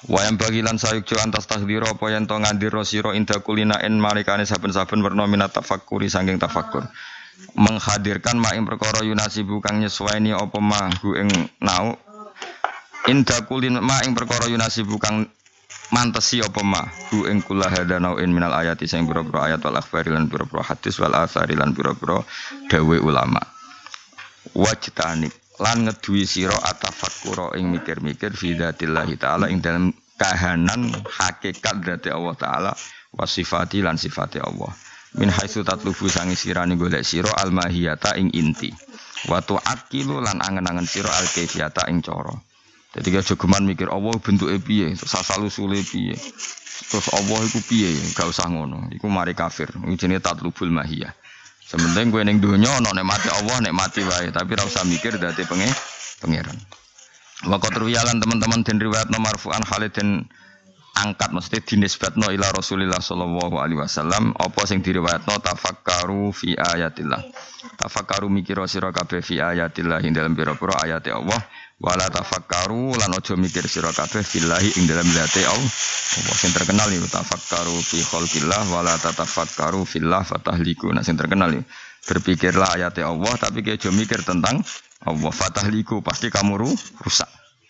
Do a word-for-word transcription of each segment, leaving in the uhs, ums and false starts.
Wayang bagilan sayukjo antas takdira apa yen to ngandira sira inda kulinaen malikane saben-saben werna minat tafakkuri saking tafakkur. Menghadirkan mak ing perkara yunasibu kang nyesuaini apa mahu ing nau inda kulin mak ing perkara yunasibu kang mantesi apa mahu ing kula hadanauin minal ayati sing pira-pira ayat wal akhbari lan pira-pira hadis wal athari lan pira-pira dawe ulama. Wajtanib lan ngeduwi sira atafakkura ing mikir-mikir fi dzatillahi taala ing dalam kahanan hakikat dzati Allah taala wa sifati lan sifate Allah min haitsu tatlubu sangi sirane golek sira almahiyata ing inti wa tu'aqilu lan angen-angen sira alkaifiyata ing cara. Dadi aja geman mikir Allah bentuke piye terus asal usule piye terus Allah iku piye gak usah ngono iku mari kafir iki jenenge tatlubul mahiyah. Sementing kowe ning donya ana nikmate Allah, nikmati wae, tapi ora usah mikir dadi penge pangeran. Wa qatruyalan teman-teman den riwayatno marfu'an Khalidin angkat mesti dinisbatno ila Rasulillah sallallahu alaihi wasallam apa sing diriwayatno tafakkaru fi ayatillah. Tafakkaru mikir sira kabeh fi ayatillah ing dalem pira-pira ayate Allah, wala tafakkaru lan aja mikir sira kabeh fillahi ing dalem zate Allah. Allah sing terkenal iki tafakkaru fi khalqillah wala tatafakkaru fillah fatahliku. Nah sing terkenal iki berpikirlah ayate Allah tapi aja mikir tentang Allah fatahliku pasti kamu rusak.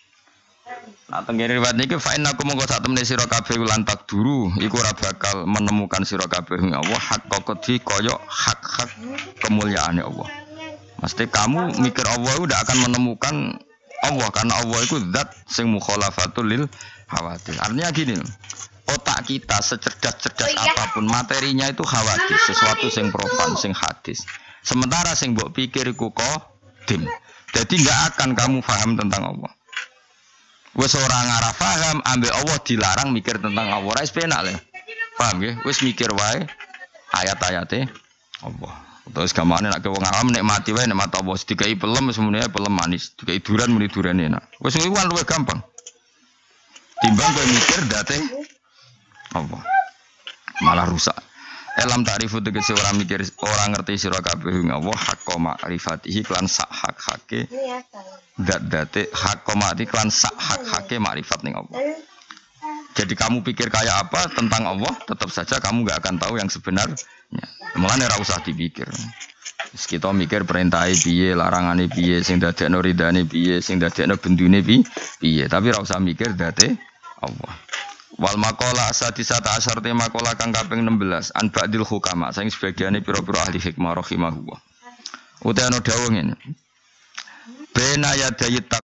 Nah tenggene riwayat niki fa innakum mongko sak temene sira kabeh lan takduru iku ora bakal menemukan sira kabeh Allah hak kokoti kaya hak-hak kemuliaane Allah. Mesti kamu mikir Allah udah akan menemukan Allah karena Allah itu zat sing mukhalafatul lil hawadis. Artinya gini, otak kita secerdas-cerdas apapun materinya itu hawadis, sesuatu sing profan, sing hadis. Sementara sing mbok pikir iku qadim. Jadi enggak akan kamu paham tentang Allah. Wis ora ngarah paham ambek Allah dilarang mikir tentang Allah. Ora penak le. Paham nggih? Wis mikir wae ayat-ayate Allah. Terus gamane nek wong awam nikmati wae nikmat Allah. Dikai pelem semuanya pelem manis, dikai duran muni durane enak. Wis kuwi kan luwih gampang. Timbang kowe mikir date Allah. Malah rusak. Elam ta'rifu tegese ora mikir ora ngerti sira kabeh Allah hakka ma'rifatihi klan sak hak-hake dat-date hakka ma'rifati klan sak hak-hake makrifat ning Allah. Jadi kamu pikir kayak apa tentang Allah, tetap saja kamu enggak akan tahu yang sebenarnya. Mulane ora usah dipikir. Wis kita mikir perintahe piye, larangane piye, sing dadekno ridane piye, sing dadekno bendune piye, tapi ora usah mikir date Allah. Wal maqala sadisata asyar te maqala kang kaping enam belas an ba'dil hukama sing sebagiane pira-pira ahli hikmah rahimahullah. Utawa ana dawuh ngene. Bena ya